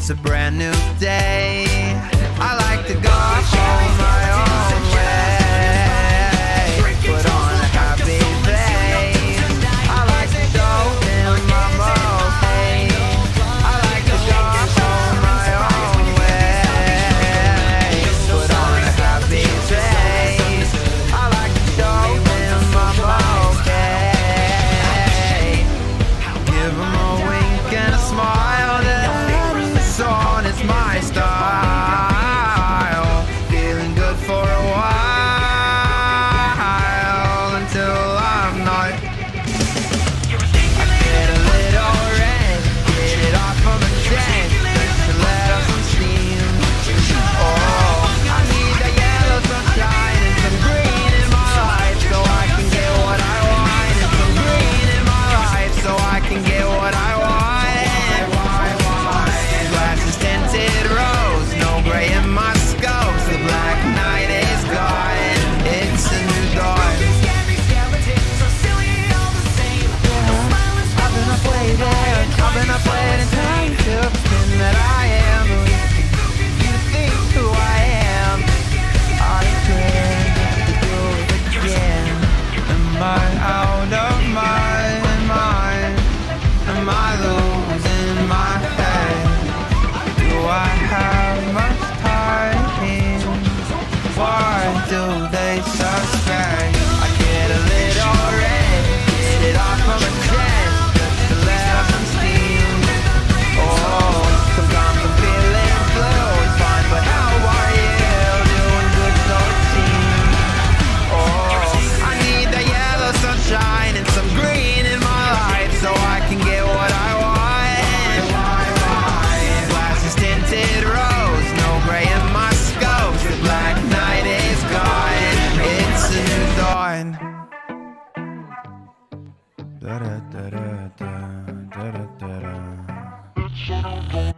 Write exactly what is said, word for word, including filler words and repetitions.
it's a brand new day. I like to go home my own way, put on a happy face. I like to go in my most haste. I like to go home my own way, put on a happy face. I like to go in my most haste. Give 'em a wink and a smile, that is on, it's my style. Feeling good for a while, until I'm not. I get a little red, get it off of my chest, to let off some steam. Oh, I need the yellow sunshine and some green in my life, so I can get what I want. And some green in my life, so I can get what I want. Glasses tinted rose, no gray in my scopes. The black night is gone, it's a new dawn. I've been up waiting, I've been up waiting time to pretend that I am who you think who I am. I could do it again. Am I out of my mind? Am I losing my head? Do I have much time? Why do they suspect? I get a little red, get it off of my chest, just to let off some steam. Oh, sometimes I'm feeling blue, it's fine, but how are you? Doing good, so it seems. Oh, I need the yellow sunshine and some green in my life, so I can get what I want. Glasses tinted rose, no gray in my scopes. The black night is gone, it's a new dawn. Da da da da da da da da.